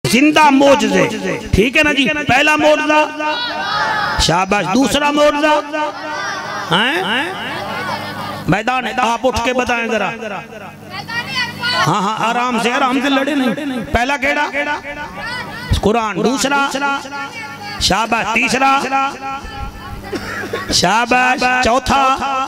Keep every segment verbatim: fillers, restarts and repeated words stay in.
जिंदा मोजज़े, ठीक है ना जी। पहला मोजज़ा, शाबाश। दूसरा मोजज़ा हैं मैदान, आप उठ के बताएं जरा। हाँ हाँ आराम से, आराम से लड़े नहीं। पहला केड़ा कुरान, दूसरा शाबाश, तीसरा शाबाश, चौथा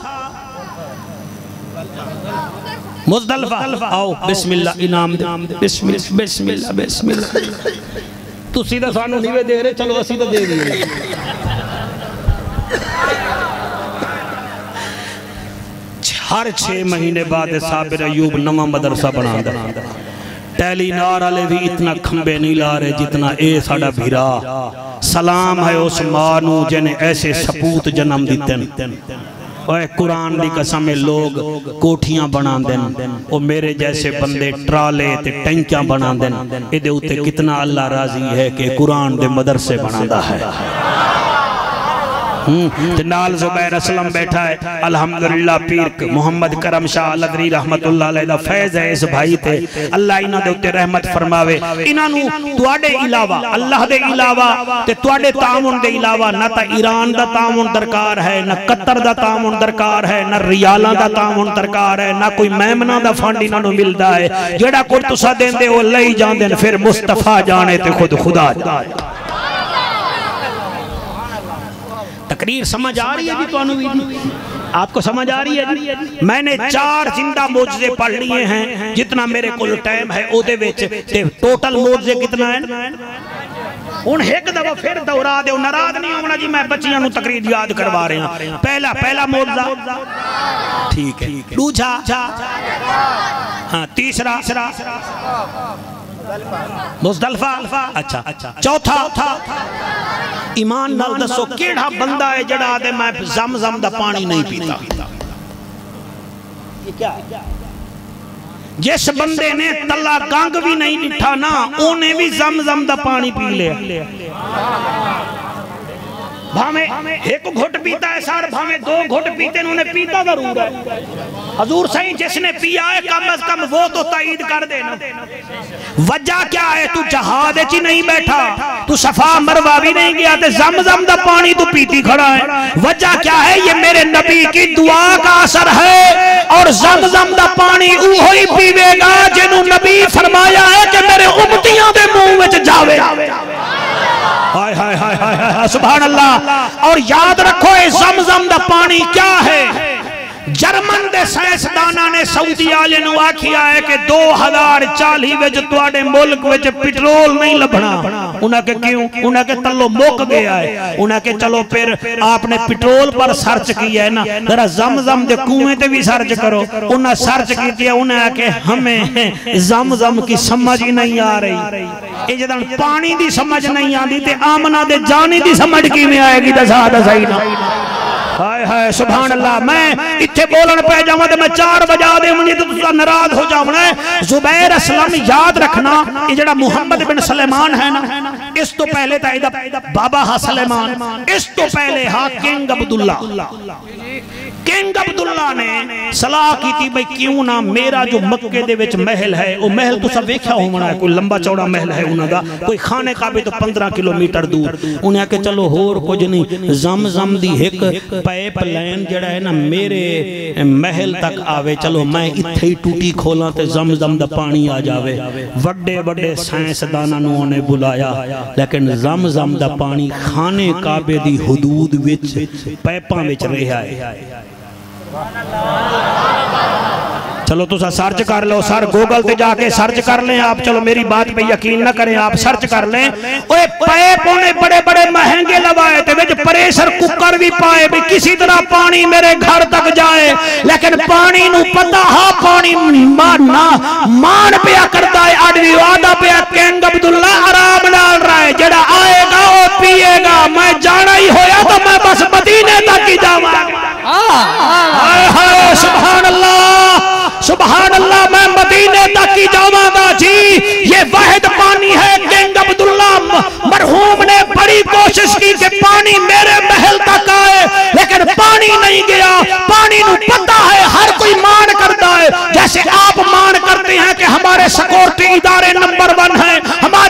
मुज़दलिफ़ा। आओ बिस्मिल्लाह इनाम दे, बिस्मिल्लाह बिस्मिल्लाह बिस्मिल्लाह। तुसी तो सानू नहीं दे रहे, चलो असी तो दे दिए। हर छे महीने बाद साबिर अयूब नवा मदरसा बना दे। टेलीनार वाले भी इतना खंबे नहीं ला रहे जितना ए साडा भीरा। सलाम है उस मां नू जिन्हें ऐसे सपूत जन्म दिते। ओए कुरान दी कसम है, लोग कोठियां बना देन, ओ मेरे जैसे बंदे ट्राले ते टैंकियां बना देन। इहदे उत्ते कितना अल्लाह राजी है कि कुरान दे मदरसे बनांदा है। हम्म नाल ज़ुबैर असलम बैठा है। अल्हम्दुलिल्लाह पीर मोहम्मद करम शाह लदरी रहमतुल्लाह अलैह दा फैज़ है इस भाई ते। अल्लाह इन्हां दे उत्ते रहमत फरमावे। इन्हां नू तुहाडे इलावा, अल्लाह दे इलावा ते तुहाडे तामुन दे इलावा ना ता ईरान दा तामुन दरकार है, ना कतर दा तामुन दरकार है, ना रियालां दा तामुन दरकार है, ना कोई मेमना दा फंड इन्हां नू मिलदा है। जेड़ा कुछ तुसा देंदे ओ लई जांदे ने, फिर मुस्तफा जाने ते खुद खुदा जाने। तकरीर समझ आ रही है जी? तो आपको समझ आ रही है जी? मैंने चार जिंदा मोजज़े पढ़ लिए हैं जितना मेरे को टाइम है ओदे विच, ते टोटल मोजज़े कितना है हुण एक दफा फिर दोहरा दो, नाराज नहीं होना जी। मैं बच्चियां नू तकरीर याद करवा रहा हूं। पहला पहला मोजज़ा ठीक है, दूसरा हाँ, तीसरा मुज़दलिफ़ा, अच्छा। चौथा ईमान नाल दसो केड़ा बंदा है जड़ा आदे मैं ज़म-ज़म दा पानी नहीं पीता? ये क्या है? जिस बंदे ने तला गंग भी नहीं डिठा ना, उन्हें भी ज़म-ज़म दा पानी पी लिया। भावे एक घुट पीता है सर, भावे दो घुट पीते, उन्हें पीता जरूर है। हजूर सही जिसने पिया है कम अज कम वो तो ताईद कर देना। वजह क्या है? तू जहाज ही नहीं बैठा, तू सफा मरवा भी नहीं गया, ते ज़म-ज़म दा पानी तू पीती खड़ा है। वजह क्या है? ये मेरे नबी की दुआ का असर है। और ज़म-ज़म दा पानी उहो ही पीवेगा जिन्हों नबी फरमाया है कि मेरे उम्मतियां दे मुंह विच जावे। हाय हाय हाय हाय सुभान अल्लाह। और याद रखो ये ज़म-ज़म दा पानी क्या है? जर्मन दे साइंसदाना ने सऊदी वाले नू आखिया है कि दो हजार चालीस विच तुहाडे मुल्क विच पेट्रोल नहीं लभना। उन्हें के क्यों? उन्हें के तलो मुक गया है। उन्हें के चलो फिर आपने पेट्रोल पर सर्च किया है ना, जरा ज़म-ज़म दे कुएं ते भी सर्च करो। उन्हें सर्च की, उन्हें आके हमें ज़म-ज़म की समझ ही नहीं आ रही। ये जदन पानी दी समझ नहीं आती ते आमना दे जानी दी समझ किवें आएगी? दसा दसाई ना। हाय हाय सुभान अल्लाह। मैं इत्थे बोलन पे जावां ते मैं चार बजा दे मुझे तो तुसा नाराज हो जावना है। ज़ुबैर असलम याद रखना, ये जड़ा मुहम्मद बिन सलेमान है ना, इस तो पहले था इदा बाबा हा सलेमान, इस तो पहले हा किंग अब्दुल्ला। किंग अब्दुल्ला ने सलाह की थी भाई क्यों ना मेरा जो मक्के दे विच महल है, वो महल तो सब वेख्या होना है, कोई लंबा चौड़ा महल है उन्हां दा, कोई खाने का भी तो पंद्रह किलोमीटर दूर। उन्हें आके चलो होर कुछ नहीं, ज़म-ज़म दी एक पाइप लाइन जड़ा है ना मेरे महल तक आवे, चलो मैं इत्थे ही टूटी खोला ते ज़म-ज़म दा पानी आ जावे। वड्डे वड्डे साइंसदानां नूं उन्हें बुलाया, लेकिन ज़म-ज़म दा पानी खाने काबे दी हुदूद विच पाइपां विच रहा है। चलो तुसा सर्च कर लो, सर गूगल पे जाके सर्च कर लें आप। चलो मेरी बात पे यकीन न करें, आप सर्च कर लें। ओए पाइप उन्हें बड़े बड़े महंगे लगाए थे, विच प्रेशर कुकर भी पाए भी किसी तरह पानी मेरे घर तक जाए, लेकिन पानी नू पता हा पानी मारना मान पिया करता है। अडवी वादा पिया किंग अब्दुल्ला आराम नाल रहा है, जेड़ा आएगा वो पिएगा। मैं जाना ही होया तो मैं बस मदीने तक ही जाऊंगा। हाय हाय सुभान अल्लाह सुभान अल्लाह, मैं मदीने तक ही जाऊंगा जी। ये वाहिद पानी है। किंग अब्दुल्ला मरहूम ने बड़ी कोशिश की कि पानी मेरे महल तक आए, लेकिन पानी नहीं गया। पानी नू पता है, हर कोई मान करता है, जैसे आप मान करते हैं कि हमारे सिक्योरिटी इदारे नंबर वन है, हमारे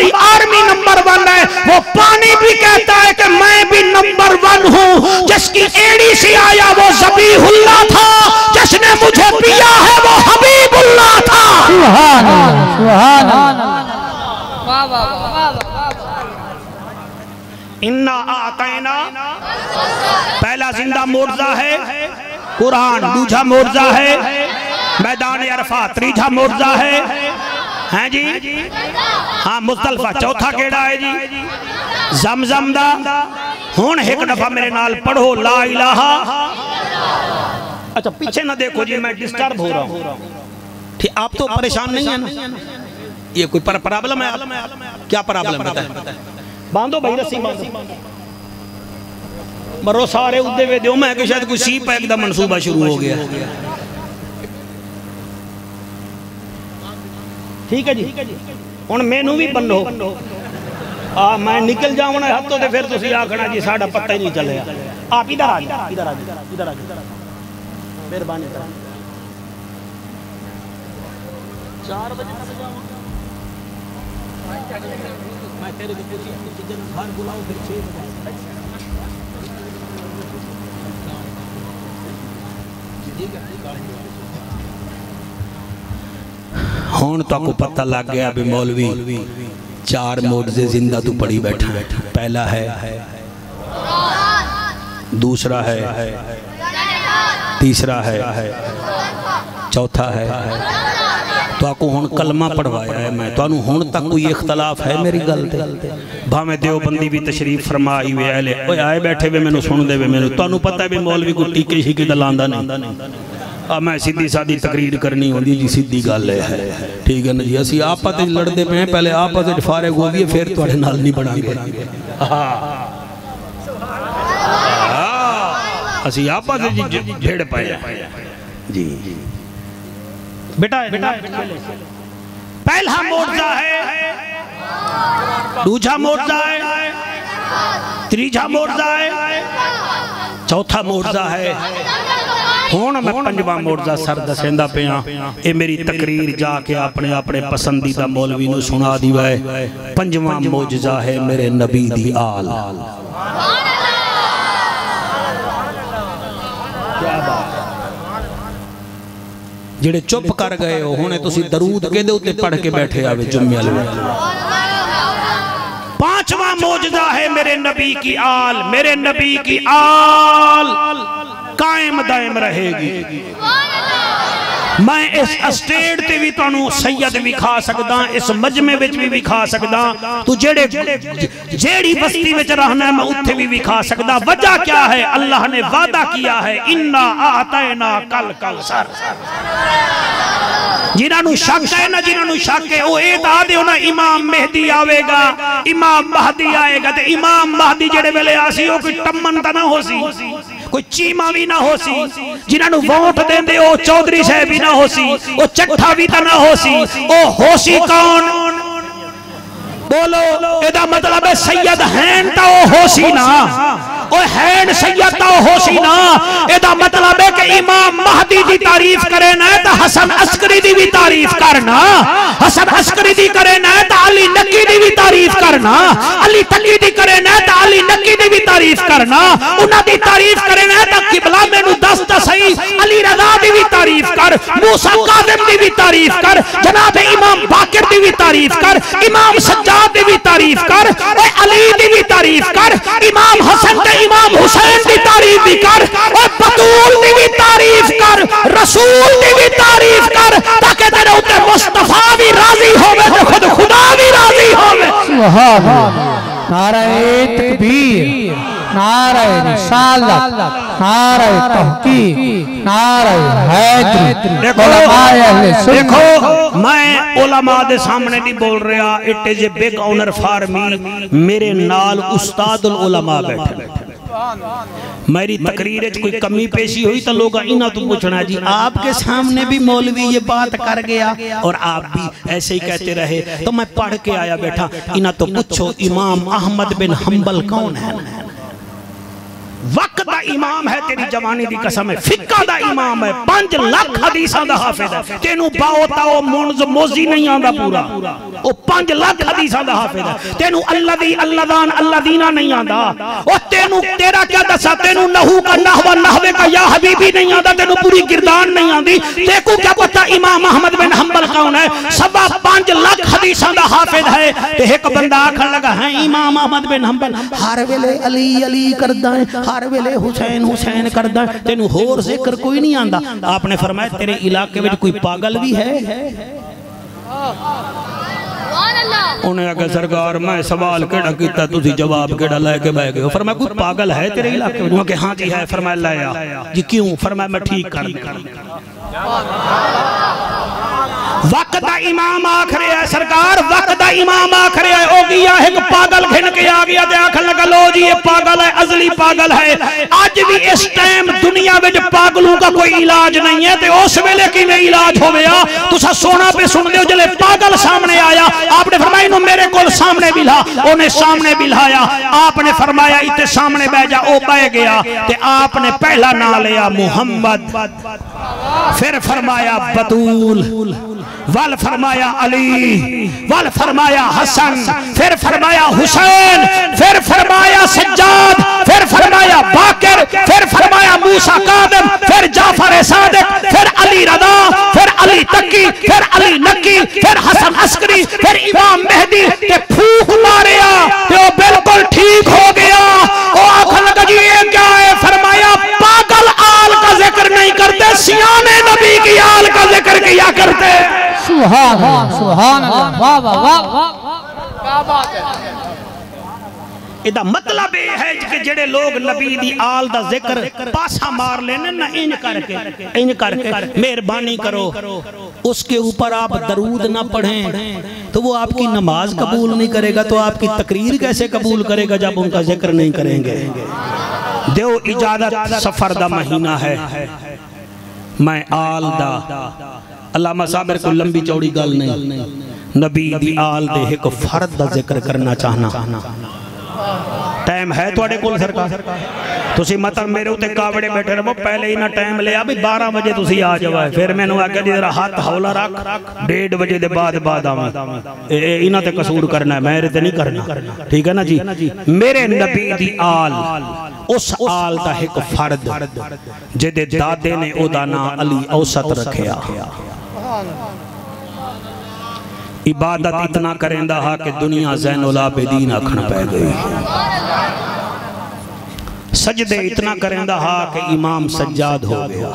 इन्ना आतैना पहला जिंदा मोर्जा है कुरान, दूसरा मोर्जा है मैदान अरफा, तीसरा मोर्जा है हैं जी हाँ मुज़दलिफा, चौथा केड़ा है जी ज़मज़म दा। हुण एक दफा मेरे नाल पढ़ो ला इलाहा। अच्छा पीछे ना देखो जी, मैं डिस्टर्ब हो रहा हूँ। ठीक, आप तो परेशान नहीं है ना? ये कोई प्रॉब्लम है? क्या प्रॉब्लम है? बांधो भाई रस्सी बांधो, मरो सारे उद्दे वे दो। मैं कि शायद कोई सी पैक दा मंसूबा शुरू हो गया। ठीक है जी, हुण मैनू भी बनो। आ मैं निकल जावना हत्थों ते फिर तुसीं आखना जी साडा पता ही नहीं चलिया। आप इधर आ जाओ, इधर आ जाओ, इधर आ जाओ, मेहरबानी कर। चार बजे तक जाऊं मैं तेरे को पूछी घर बुलाओ फिर छह बजे। हुण ताको पता लग गया भी मौलवी चार मोर्जे जिंदा तू पड़ी बैठा। पहला है, दूसरा है, तीसरा है, चौथा है। तो आपको हुण कलमा पढ़वाया है मैं, तो हुण तक कोई इख्तलाफ है मेरी गल ते? भावें देवबंदी भी तशरीफ फरमाई वे आले ओए आए बैठे वे मैनू सुनदे वे, मैनू तुहानू पता है भी मौलवी को टीके शीके दा लांदा नहीं। अब मैं सीधी सादी तकरीर करनी होंदी जी, सीधी गल है। ठीक है ना जी, असी आपस विच लड़दे पे पहले आपस विच फारिग हो गए फिर तुहाडे नाल नहीं बनांगे। असी आपस विच झेड़ पाए जी। बेटा बेटा पहला मोर्जा है, दूसरा मोर्जा है, तीसरा मोर्जा है, चौथा मोर्जा है। हुण मैं पंजवा मोर्जा सर दसेंदा पिया। ये मेरी तकरीर जाके अपने अपने पसंदीदा मौलवी नू सुना दी है। पंजवा मोजजा है मेरे नबी दी आल। क्या बात, जेड़े चुप कर गए हो हुणे तुसी दरूद केदे उत्ते पढ़ के बैठे आवे जुम्मे वाले। पांचवा मोजजा है मेरे नबी की आल। मेरे नबी की आल कायम दायम रहेगी। मैं इस स्टेट ते भी तुहानू सैयद विखा सकदा, इस मजमे विच भी विखा सकदा, तू जेड़े जेड़ी बस्ती विच रहना है मैं उत्थे भी विखा सकदा। वजह क्या है? अल्लाह ने वादा किया है इन्ना आतैना कल कौसर। जिन्होंने शक है ना, जिन्होंने शक है वो ये दस दो ना इमाम मेहदी आवेगा, इमाम महदी आएगा। तो इमाम महदी जेड़े वेले आसी वो कोई टम्मन तो ना हो सी, कोई चीमा भी ना हो सी। जिन्होंने वोट देंदे वो चौधरी साहब भी ना हो सी, वो चट्ठा भी तो ना हो सी। वो होसी कौन? बोलो। एदा मतलब है सैयद हैं तो वो होसी ना, ओ हैन सैयद तो होसी ना। एदा मतलब है कि इमाम महदी की तारीफ करे ना तो हसन अस्करी दी भी तारीफ करना, हसन अस्करी दी करे ना तो अली नकी दी भी तारीफ करना, अली तकी दी करे ना तो अली नकी दी भी तारीफ करना, उन्हां दी तारीफ करे ना तो किबला मैनू दस ता सही अली रज़ा दी भी तारीफ कर, मूसा काज़िम दी भी तारीफ कर, जनाब इमाम बाकिर दी भी तारीफ कर, इमाम सज्जाद दी भी तारीफ कर, और अली दी भी तारीफ कर, इमाम हसन ते इमाम हुसैन दी तारीफ भी कर, और बतूल दी भी तारीफ कर, रसूल दी भी तारीफ कर, ताकि तेरे ऊपर मुस्तफा भी राजी होवे तो खुद खुदा भी राजी होवे। सुभान अल्लाह। नारे तकबीर, नारे रिसालत, नारे तहकीक, नारे हैदरी। देखो देखो मैं उलमा दे सामने नहीं बोल रहा। It is a big honour for me. मेरे नाल उस्तादुल उलमा बैठे। मेरी तकरीर च कोई कमी पेशी हुई तो लोग इन्हां तो पूछना जी आपके सामने भी मौलवी ये बात कर गया और आप भी ऐसे ही कहते रहे। तो मैं पढ़ के आया बैठा। इन्हां तो पूछो इमाम अहमद बिन हंबल कौन है? वक्त दा इमाम है, तेरी जवानी दी कसम है, फिक्का दा इमाम है, पांच लाख हदीसां दा हाफिज है, तेनू बाओ ताओ मुंज मोजी नहीं आंदा पूरा, ओ पांच लाख हदीसां दा हाफिज है, तेनू अल्लादी अल्लादान अल्लादीना नहीं आंदा, ओ तेनू तेरा क्या दसा, तेनू नहू का नहवा नहवे का या हबीबी नहीं आंदा, तेनू पूरी गिरदान नहीं आंदी, तेकू क्या पता इमाम अहमद बिन हंबल कौन है, सवा पांच लाख हदीसां दा हाफिज है, ते एक बंदा आखन लगा है इमाम अहमद बिन हंबल हर वेले अली अली करदा है, हर वेले हुसैन हुसैन करदा, तेनू होर जिक्र कोई नहीं आंदा। आपने फरमाया तेरे इलाके में कोई पागल भी है? उन्हें आगे सरकार मैं सवाल केड़ा कीता, तुसी जवाब केड़ा लेके बैठ गए? फरमाया कोई पागल है तेरे इलाके में? कि हाँ जी है। फरमाया लाया जी, क्यों? फरमाया मैं ठीक कर वक्त दा इमाम आख रहा है सरकार, वक्त दा इमाम आख रहा है, ओ गया एक पागल घिन के आ गया ते आखन लगा लो जी ये पागल है, अजली पागल है। आज भी इस टाइम दुनिया में पागलों का कोई इलाज नहीं है, ते उस वेले किवें इलाज होवेगा? तुसा सोना पे सुन दो, जले पागल सामने आया आपने फरमाया इन्हों मेरे को सामने बिला, उन्हें सामने बिलाया, आपने फरमाया इतने सामने बह जा, ओ बह गया, ते आपने पहला ना लिया मुहम्मद, फिर फरमाया बतूल, वल फरमाया अली, वल फरमाया हसन, फिर फरमाया हुसैन, फिर फरमाया सज्जाद, फिर फरमाया बाकर, फिर फरमाया मूसा कादिम, फिर जाफर सादिक, फिर अली रदा, फिर अली तकी, फिर अली नकी, फिर हसन अस्करी, फिर इमाम मेहदी के फूक मारिया तो बिल्कुल ठीक हो गया। ओ आखन लगा जी ये क्या है? फरमाया पागल आल का जिक्र नहीं करते, सियाने नबी की आल का जिक्र किया करते। सुभान अल्लाह, सुभान अल्लाह, वाह वाह वाह, क्या बात है। इदा मतलब ये है कि जेड़े लोग नबी दी आल दा जिक्र पासा मार लेने ना, इंज करके इंज करके मेहरबानी करो उसके ऊपर आप दरूद ना पढ़ें तो वो आपकी नमाज कबूल नहीं करेगा, तो आपकी तकरीर कैसे कबूल करेगा जब उनका जिक्र नहीं करेंगे? दो इजाजत, सफर दा महीना है, मैं आल दा अल्लामा साबिर को लंबी चौड़ी गल नहीं, नबी दी आल दे एक फर्द दा जिक्र करना चाहना। टाइम है तुहाडे कोल सरकार? तुसी मतलब मेरे उत्ते कावड़े बैठे रहो, पहले ही ना टाइम लिया भी बारह बजे तुसी आ जाओ, फिर मैनू आगे जरा हाथ हौला रख, डेढ़ बजे दे बाद बाद आवां, इन्हां ते कसूर करना है, मेरे ते नहीं करना, ठीक है ना जी? मेरे नबी दी आल उस आल दा एक फर्द जिहदे दादे ने ओदा नाम अली औसत रखिया, इबादत इतना करेंदा हा कि दुनिया ज़ैनुल आबिदीन आखण पै गई, सजदे इतना करेंदा हा कि इमाम सज्जाद हो गया,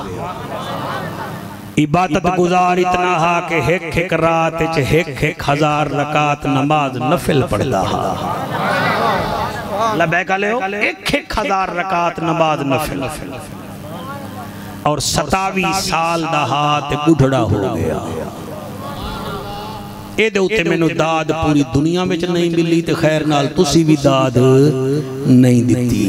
इबादत गुजार इतना हा कि एक एक रात एक एक हजार रकात नमाज नफिल पढ़दा हा, लबैक अलैहो, एक एक हजार रकात नमाज नफिल, और सतावी साल दा हा ते बुढ़ड़ा हो गया। ਇਹਦੇ ਉੱਤੇ ਮੈਨੂੰ ਦਾਦ ਪੂਰੀ ਦੁਨੀਆ ਵਿੱਚ नहीं मिली ਤੇ खैर नाल तुसी भी दाद नहीं ਦਿੱਤੀ।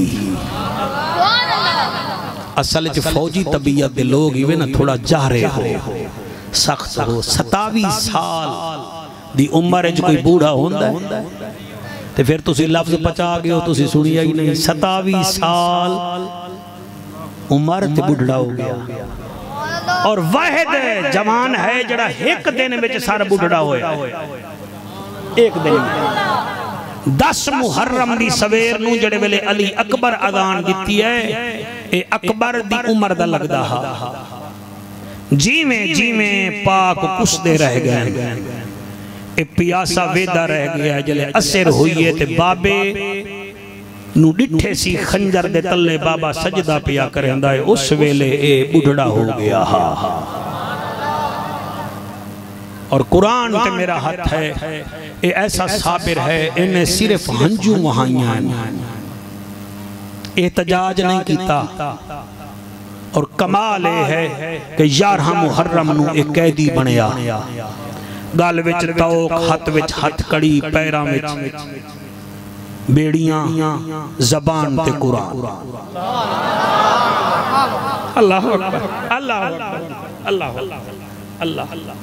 असल च फौजी तबीयत दे लोग इवे ना थोड़ा जारे हो, सख्त हो, सतावी साल दी उम्र च कोई बूढ़ा होंदा है ते फिर तुसी लफ्ज पचा गए हो, तुसी सुनिया ही नहीं, सतावी साल उम्र ते बुढ़ड़ा हो गया, और वाहिद जवान है जड़ा एक दिन में सारा बुढ़ड़ा होया, एक दिन में दस मुहर्रम दी सवेर नूं जड़े वेले अली अकबर अजान दिती है, ए अकबर दी उम्र दा लगदा हा, जिवें जिवें पाक कुसदे रह गए, ए प्यासा वेदा रह गया, जले असर होइए ते बाबे नू डिठे सी खंजर दे तले बाबा सजदा पिया करंदा है, उस वेले ए बुढ़ड़ा हो गया हा। और कुरान ते मेरा हाथ है, ए ऐसा साबिर है, इन्हें सिर्फ हंजू वहाइयां, एहतजाज नहीं कीता, और कमाल ए है कि यारह मुहर्रम नू एक कैदी बनया, गल विच तौक, हथ विच हथ कड़ी, पैरां विच बेड़ियां, जबान ते कुरान। अल्लाह अकबर, अल्लाह अकबर, अल्लाह अल्लाह अल्लाह।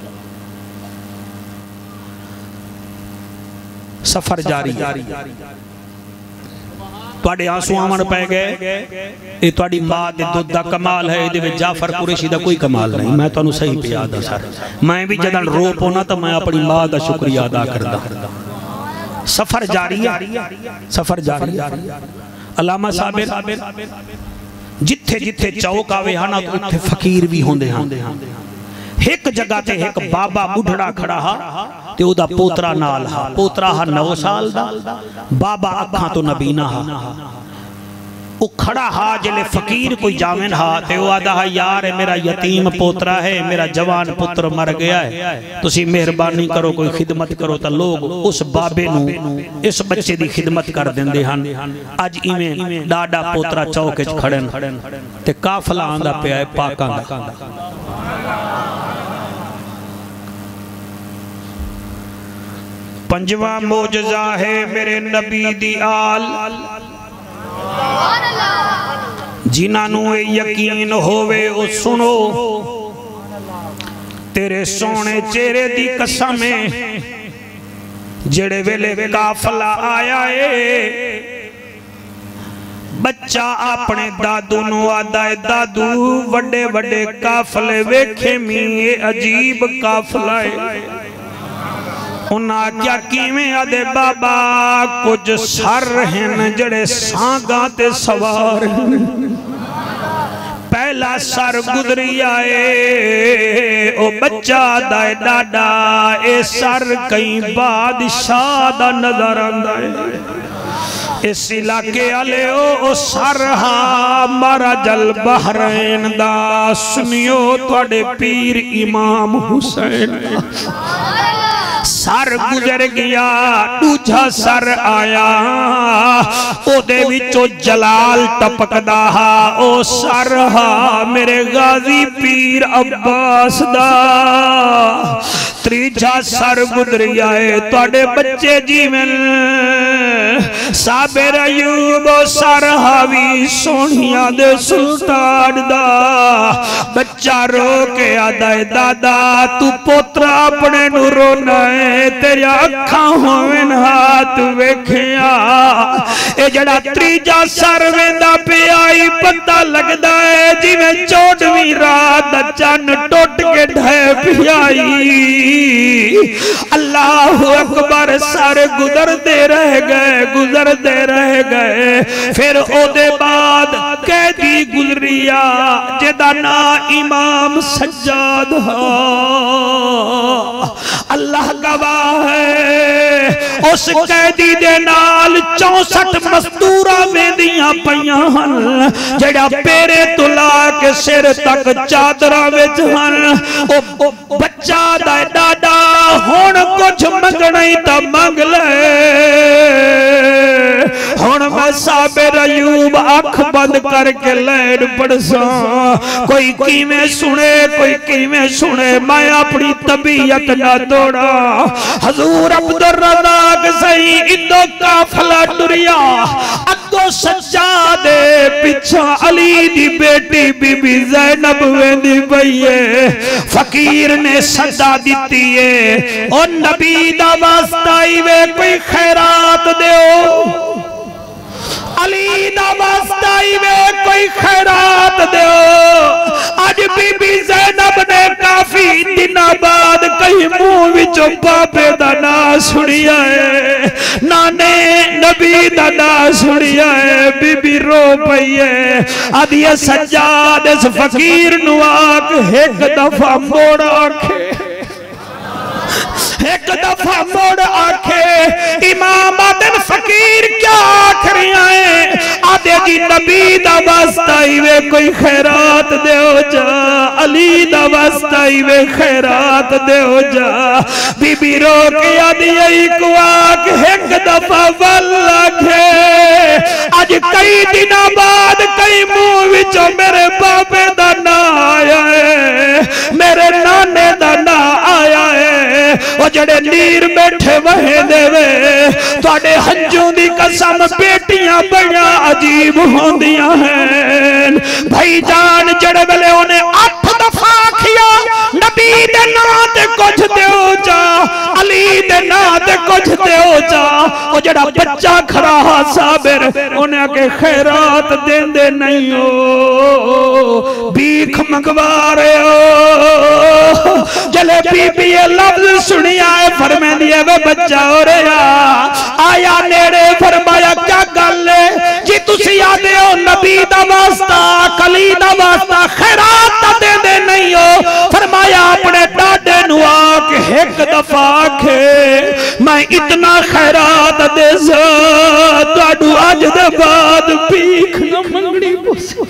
सफर जारी, तुहाडे आंसू आवन पै गए, ये तुहाडी मां दे दुध दा कमाल है, इहदे विच जाफर कुरैशी दा कोई कमाल नहीं। मैं तुहानू सही पे याद सर, मैं भी जदन रो पौना तो मैं अपनी मां दा शुक्रिया अदा करदा। सफर जारी है, सफर जारी है। अलामा साबिर जिथे जिथे चौक आवे है ना उत्थे फकीर भी होंदे हैं। एक जगह ते एक बाबा बुढ़ड़ा खड़ा हा ते ओदा पोतरा नाल हा। पोतरा हा नौ साल दा, बाबा अखां तो नबीना हा। वो खड़ा हा जिले फकीर कोई जामिन हा ते वो आदा हा यार मेरा यतीम पोतरा है, मेरा जवान पुत्र मर गया है, तुसी मेहरबानी करो कोई खिदमत करो। तो लोग उस बाबे नू इस बच्चे दी खिदमत कर देंदे हन। अज इवें डाडा पोतरा चौक च खड़न ते काफला आंदा पिया है पाकां दा। पंजवा मोजज़ा है मेरे नबी दी आल, जिन्हां यकीन होवे ओ सुनो। तेरे सोने चेहरे दी कसम है, जेड़े वेले काफला आया है बच्चा अपने दादू नु आदा है दादू वड्डे वड्डे काफले वेखे मी अजीब काफला है। उन्हें क्या किवें आदे बाबा कुछ सर हैं जड़े सांगा ते सवार। पहला सर गुजरी आए ओ बच्चा दाए डाडा, ए सर कई बादशाह दा नजर आंदा है। इस इलाके आले ओ सर हा मारा जल बहरैन दा, सुनियो तुहाडे पीर इमाम हुसैन। सर गुजर गया, दूजा सर आया, ओदे विचों जलाल टपकदा हा। ओ सर हा मेरे गाजी पीर अब्बास दा। त्रीजा सर गुजरी आए तुहाडे बच्चे जीवन साबिर अयूब सर हावी सोनिया दे सुल्तान दा। बच्चा रो के आदा है दादा तू पोतरा अपने नू रोना है, तेरी अखां होवन हाथ वेखिया। ए जड़ा त्रीजा सर वेंदा पिया ही पता लगदा है जिवें चौदहवीं रात दा चन्न टुट के ढह पियाई। अल्लाह अकबर सर गुजरते रह गए गुजरते रह गए। फिर ओदे बाद कैदी गुजरिया जेदा ना इमाम सज्जाद हा। अल्लाह गवाह है उस कैदी दे नाल चौसठ मजदूरा वेंदियां पईयां हन जेड़ा पेरे तो ला के सिर तक चादरा विच हन। ओ बच्चा दा डाडा हुण कुछ मंगना ही तां मंग ले। हुण मैं साबिर अयूब अख बंद करके लैन पड़सा, कोई किवें सुने कोई किवें सुने, मैं अपनी तबीयत ना तोड़ा। हजूर अब्दुर रज़ाक सही इदो काफला टुरिया, अगो सज्जादे पिछा अली दी बेटी बीबी ज़ैनब वेंदी पई है। फकीर ने सदा दिती है ओ नबी दा वास्ता ही वे कोई खैरात देओ। अली दा वास्ता ही वे कोई खैरात देओ। आज बीबी ज़ैनब ने काफी दिना बाद कहीं मुंह विचों बाबे दा ना सुनिया है, नाने नबी दा ना सुनिया है। बीबी रो पई है आदि सज्जाद इस फकीर नु आख एक दफा मोड़ आखे, एक दफा मोड़ आखे। इमाम आदन फकीर क्या आख रहा है? आदे जी नबी दा वास्ता ही वे कोई खैरात देओ जा, अली दा वास्ता ही वे खैरात देओ जा। बीबी रो के आदि को आख एक दफा वल आखे। आज कई दिन बाद कई मुंह विचों मेरे बाबे दा ना आया है, मेरे नाने दा ना आया है। वो जड़े नीर बैठे वहे देवे तुहाडे हंजू दी कसम बेटियां बड़ियां अजीब होंदियां हैं। भाई जान जड़े वेले उन्हें अठ दफा आखिया नबी दे नां ते कुछ देओ जा, अली अली दे ना ते कुछ ते हो जा ओ जड़ा बच्चा खड़ा हा साबिर उन्हें के खैरात देंदे नहीं हो भीख मंगवा रहे हो जले बीबी ये लफ्ज सुनिया है फरमांदी है वे बच्चा हो रहा आया नेड़े फरमाया क्या गल है जी तुसी आदे हो नबी दा वास्ता कली दा वास्ता खैरात ता देंदे नहीं हो फरमाया अपने डाडे नु आके एक दफा के मैं इतना खैरात दे सा ताडू अज दे बाद भीख न मंगनी पुसे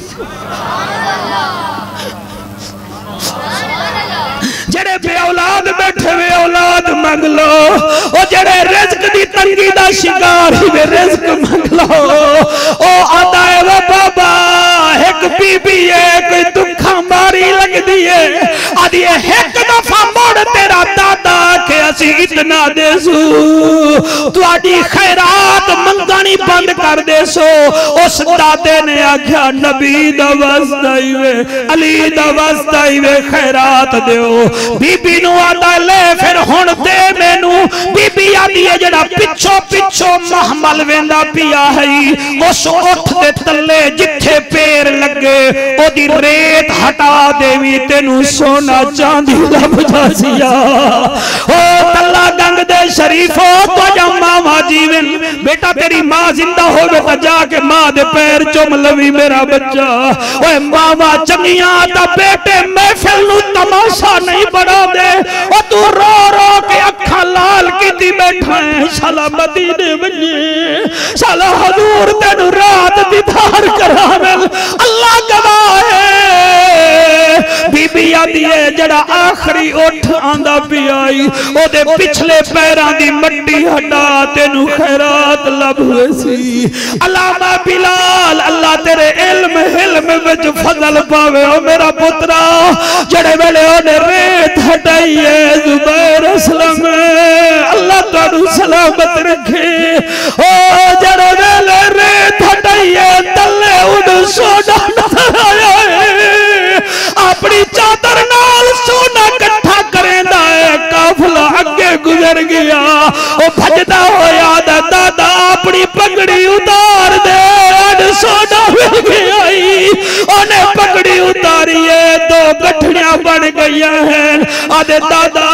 जेड़े बे औलाद बैठे वे औलाद मंग लो ओ जेड़े रिज़्क दी तंगी दा शिकार ही वे रिज़्क मंग लो ओ आदा है वे बाबा एक बीबी है कोई दुखा मारी लगदी है आदि एक दफा मोड़ तेरा दादा के असी इतना देसू तुआडी खैरात मंगनी बंद कर देसो उस दादे ने आख्या नबी दा वास्ता ही वे अली दा वास्ता ही वे खैरात देओ बीबी नु आदा ले फिर हुन दे मैनू बीबी आदी है जड़ा पिछो पिछो महमल वेंदा पिया है उस उठ दे तले जिथे पैर लगे ओदी रेत हटा देवी तेनू सोना चांदी लब जासिया ओ तल्ला गंग दे शरीफो तो मावा जीवन बेटा तेरी मां जिंदा होवे ता जाके मां दे पैर चुम लवी मेरा बच्चा ओए मावा चंगियां ता बेटे महफिल नु तमाशा नहीं बना दे ओ तू रो रो के अखा लाल कीती बैठा है साला मदीने वजे साला हुजूर तेनू रात दीदार करावे अल्लाह गवाह है बीबी आदी है जड़ा आखिरी उठ आंदा पियाई ओदे पिछले पैरां दी मट्टी हटा तेनू खैरात लब सी अलामा बिलाल अल्लाह तेरे इल्म हिल्म विच फजल पावे ओ मेरा पुत्रा जड़े वेले ओने रेत हटाई है जुबैर असलम अल्लाह तारू सलामत रखे ओ जड़े वेले रेत हटाई है तले उड़ सोना नजर आया है अपनी चादर नाल सोना इकट्ठा करेंदा है काफिला अगे गुजर गया ओ भजदा होया दा दादा अपनी पगड़ी उतार दे सोना मिल गया ओने पगड़ी उतारी है दो गठड़ियां बन गई हैं आदे दादा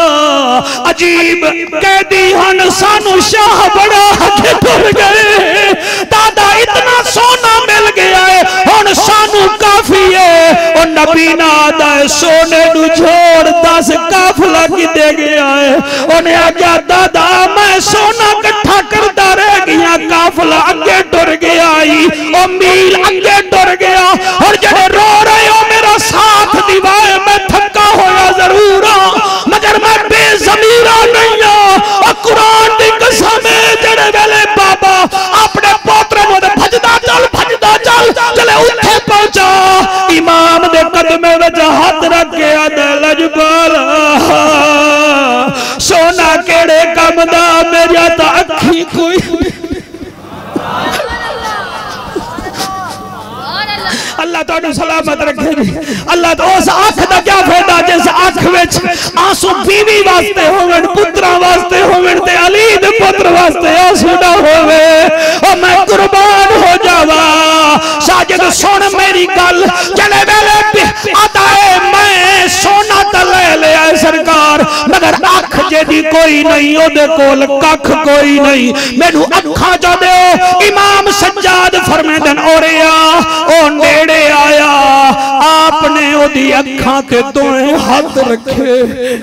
अजीब कैदी हन सानू शाह बड़ा के टुर गए दादा इतना सोना मिल गया है हुन सानू काफी है ओ नबी ना दा सोने नु छोड़ दस काफिला किते गया है ओने आख्या दादा मैं सोना इकट्ठा करता रह गया काफिला अगे टुर गया ओ मील अगे टुर गया और जड़े रो रहे हो मेरा साथ दिवाए मैं थका होया जरूर मगर मैं बेज़मीरा नहीं और कुरान दी कसम है जड़े वेले बाबा अपने पोतरे नु भजदा चल भजदा चल चले उठे पहुंचा इमाम दे कदमे विच हाथ रख के आदा लजपाल सोना केड़े कम दा मेरा ता अखी कोई अल्लाह तानू सलामत रखे अल्लाह तो उस आंख दा क्या फायदा जिस आंख विच आंसू बीवी वास्ते होवन पुत्रा वास्ते होवन ते अली दे पुत्र वास्ते आंसू ना होवे ओ मैं कुर्बान हो जावा साजिद सुन मेरी गल चले वेले आता है मैं सोना त ले लिया सरकार मगर अख जेदी कोई नहीं ओदे कोल कख कोई नहीं मैनू अखा जो दे इमाम सज्जाद फरमांदन औरिया ओ नेड़े आया आपने ओदी अखां ते दोए हाथ रखे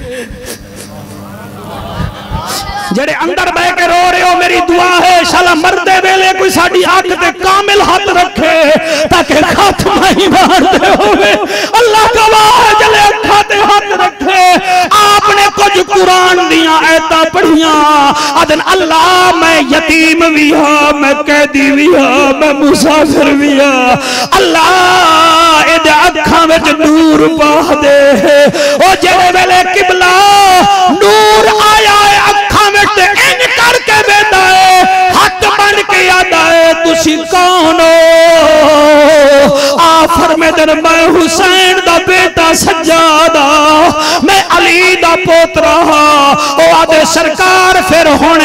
जेड़े अंदर बह के रो रहे हो मेरी दुआ है शाला मरदे वेले कोई साडी आंख ते कामिल हाथ रखे ताकि खात्मा ही मारदे होवे अल्लाह गवाह जले अखां ते हाथ रखे आपने कुछ कुरान दियां आयतां पढ़ियां आदन अल्लाह मैं यतीम भी हां मैं कैदी भी हां मैं मुसाफिर भी हां अल्लाह एदे अखां विच नूर पा दे ओ जेड़े वेले किबला नूर आया है अखां विच इन करके बेदा है हाथ बन के आदा है तुसी कौन हो आ फरमादन मैं हुसैन दा बेटा सज्जादा मैं अली दा पोतरा हां ओ आदे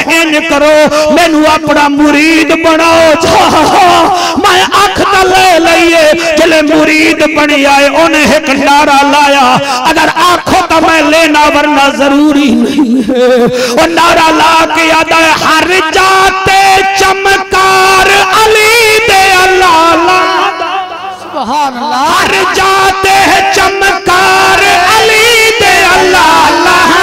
इन करो मैनू अपना मुरीद बनाओ मैं अख न ले लईए जले मुरीद बनी आए उन्हें एक नारा लाया अगर आखो तो मैं लेना वरना जरूरी नहीं है और नारा ला के आता है हर जाते चमकार अली दे अल्लाह सुभान अल्लाह हर जाते हैं चमकार अली दे अल्लाह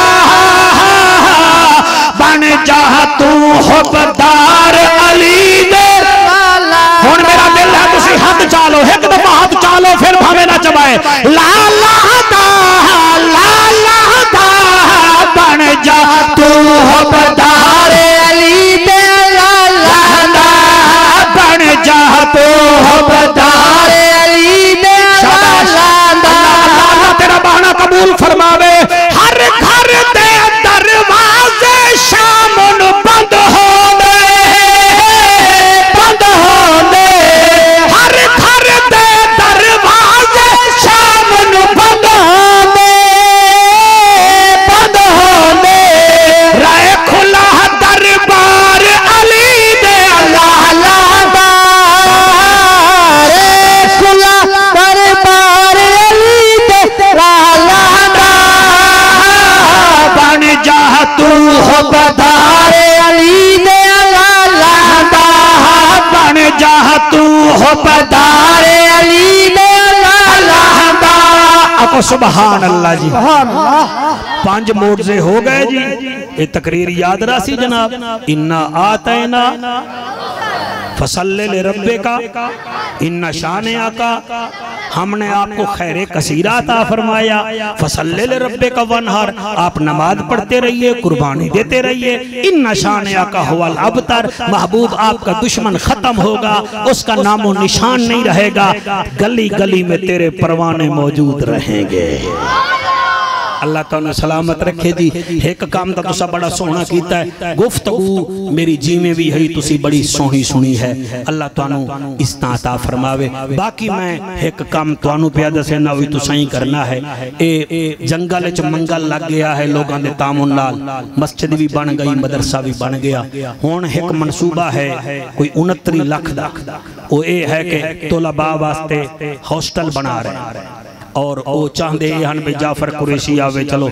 बन जा तू हुबदार अली दे हुन मेरा दिल है तुसी हाथ चालो एक दफा हाथ चालो फिर भावे ना चबाए ला ला दा ला ला दा बन जा तू हुबदार अली दे अल्लाह दा बन जा तू हुबदार अली दे अल्लाह दा अल्लाह तेरा बहाना कबूल फरमावे हर घर दे दरवाजे शाम नु बंद होंदे बंद होंदे हर घर दे दरवाजे शाम नु बंद होंदे बंद होंदे राह खुला दरबार अली दे अल्लाह दा रे खुला दरबार अली दे अल्लाह दा बन जा तू हुबदार अली दे अल्लाह दा बन जा तू हुबदार अली दे अल्लाह दा आपको सुभान अल्लाह जी सुभान अल्लाह पांच मोर्जे हो गए जी ये तकरीर याद रासी जनाब इन्ना आतैना फसल्ले ले रब्बे का इन्ना शाने आका हमने आपको खैरे कसीरा अता फरमाया फसल्ले ले रब्बे का वनहर आप नमाज पढ़ते रहिए कुर्बानी देते रहिए इन्ना शाने आका हुवल अबतर महबूब आपका दुश्मन खत्म होगा उसका नामो निशान नहीं रहेगा गली गली में तेरे परवाने मौजूद रहेंगे अल्लाह ताला सलामत रखे जी एक काम तो तुसा बड़ा सोहना कीता है गुफ्तगू मेरी जीवें भी है तुसी बड़ी सोहनी सुनी है अल्लाह तानू इस्ता अता फरमावे बाकी मैं एक काम तानू पिया दसे ना भी तुसा ही करना है ए जंगल च मंगल लग गया है लोगों दे तामुन नाल मस्जिद भी बन गई मदरसा भी बन गया हुण एक मनसूबा है कोई उनतीस लाख दा ओ ए है कि तोलबा वास्ते हॉस्टल बना रहे और वो चाहते हैं भी जाफर कुरैशी आवे चलो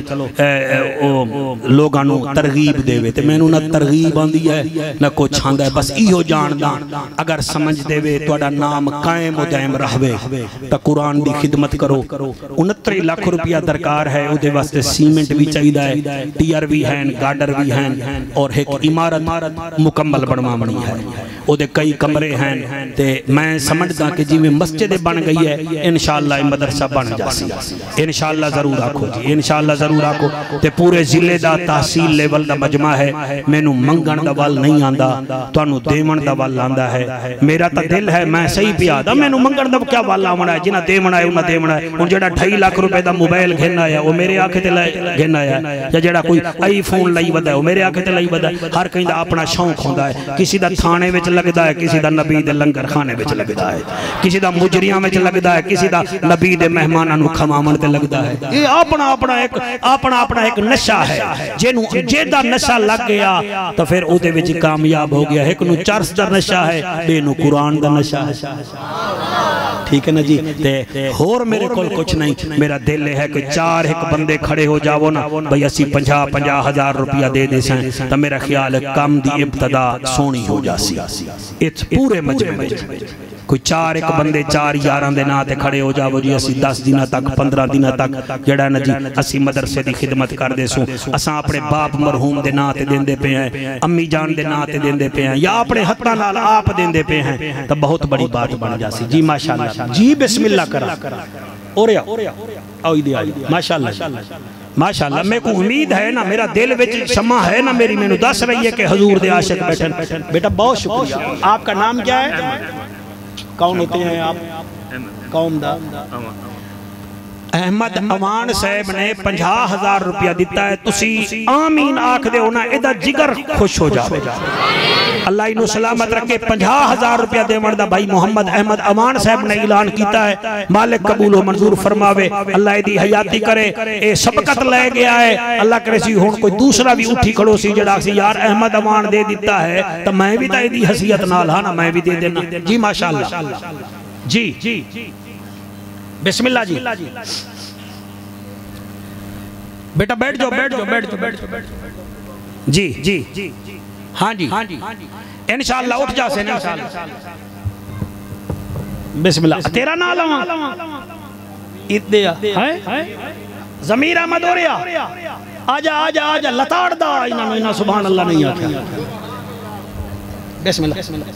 लोगों को तरगीब देवे ते मैनू ना तरगीब आंदी है ना कुछ आंदा है बस इहो जानदा अगर समझ देवे तुहाडा नाम कायम दायम रहवे तो कुरान दी खिदमत करो उनतीस लाख रुपया दरकार है उहदे वास्ते सीमेंट भी चाहिए है टीयर भी हैं गार्डर भी हैं और एक इमारत मुकम्मल बनवानी है उहदे कई कमरे हैं ते मैं समझदा कि जिवें मस्जिद बन गई है इंशाअल्लाह मदरसा बन इंशाअल्लाह जरूर आखो जी इंशाअल्लाह जरूर आखो ते पूरे जिले दा तहसील लेवल दा मजमा है मैनू मंगण दा वल नहीं आंदा तुहानू देवण दा वल आंदा है मेरा तो दिल है मैं सही पिया दा मैनू मंगण दा क्या वल आवना है जिन्हां देवण आए उन्हां देवण है हुण जेड़ा ढाई लाख रुपए दा मोबाइल घेना है वो मेरे आखे ते घेना है या जेड़ा कोई आईफोन लई वदा है वो मेरे आखे ते लई वदा है हर कहीं दा अपना शौक होंदा है किसी दा थाने विच लगदा है किसी दा नबी दे लंगर खाने विच लगदा है किसी दा मुजरियां विच लगदा है किसी दा नबी दे मेहमान खमावन ते लगता है ये अपना अपना एक अपना अपना एक नशा है जेनू जेदा नशा लग गया तो फिर उहदे विच कामयाब हो गया एक नू चरस दा नशा है बे नू कुरान दा नशा है ठीक है ना जी ते होर मेरे कोल कुछ नहीं मेरा दिल है कि चार एक बंदे खड़े हो जावो ना भाई असी पंजा पंजा हजार रुपया दे दे तो मेरा ख्याल है कम दी इब्तदा सोहनी हो जासी इस पूरे मजमे में कोई चार एक बंदे चार यारां दे नां ते खड़े हो जावो जी असी दस दिन तक पंद्रह दिन तक जेड़ा ना जी असी मदरसे दी खिदमत करदे सो असां अपने बाप मरहूम दे नां ते देंदे पे हैं अम्मी जान दे नां ते देंदे पे हैं या अपने हत्थां नाल आप देंदे पे हैं तो बहुत बड़ी बात बन जासी जी माशाअल्लाह जी बिस्मिल्लाह करा और आओ इधर आओ माशाअल्लाह माशाअल्लाह मेरे को उम्मीद है ना मेरा दिल विच शमा है ना मेरी मैनू दस रही है कि हुजूर दे आशिक बैठन बेटा बहुत शुक्रिया आपका नाम क्या है कौन होते हैं आप कौम दा अहमद अमान साहब ने पचास हजार रुपया दिता है, तुसी आमीन आख दे होना, इदा जिगर खुश हो जाए। अल्लाह इन्हू सलामत रखे। पचास हजार रुपया देवन दा भाई मोहम्मद अहमद अमान साहब ने ऐलान किया है। मालिक कबूल व मंजूर फरमावे, अल्लाह इदी हयाती करे। ए सबकत ले गया है, अल्लाह करे सी हुण कोई दूसरा भी उठी खड़ो सी जड़ा सी यार अहमद अमान दे दिता है तो मैं भी तो इदी हसीयत नाल हां ना, मैं भी दे देना जी। माशाअल्लाह जी जी बिस्मिल्लाह जी। बेटा बैठ जाओ बैठ जाओ बैठ जाओ बैठ जाओ जी जी हाँ जी हाँ जी इंशाअल्लाह उठ जा से इंशाअल्लाह। बिस्मिल्लाह। तेरा नाम लवा इत्दिया है ज़मीर अहमद ओरिया। आजा आजा आजा लताड़ दा इना इना सुभान अल्लाह नहीं आख्या। बिस्मिल्लाह।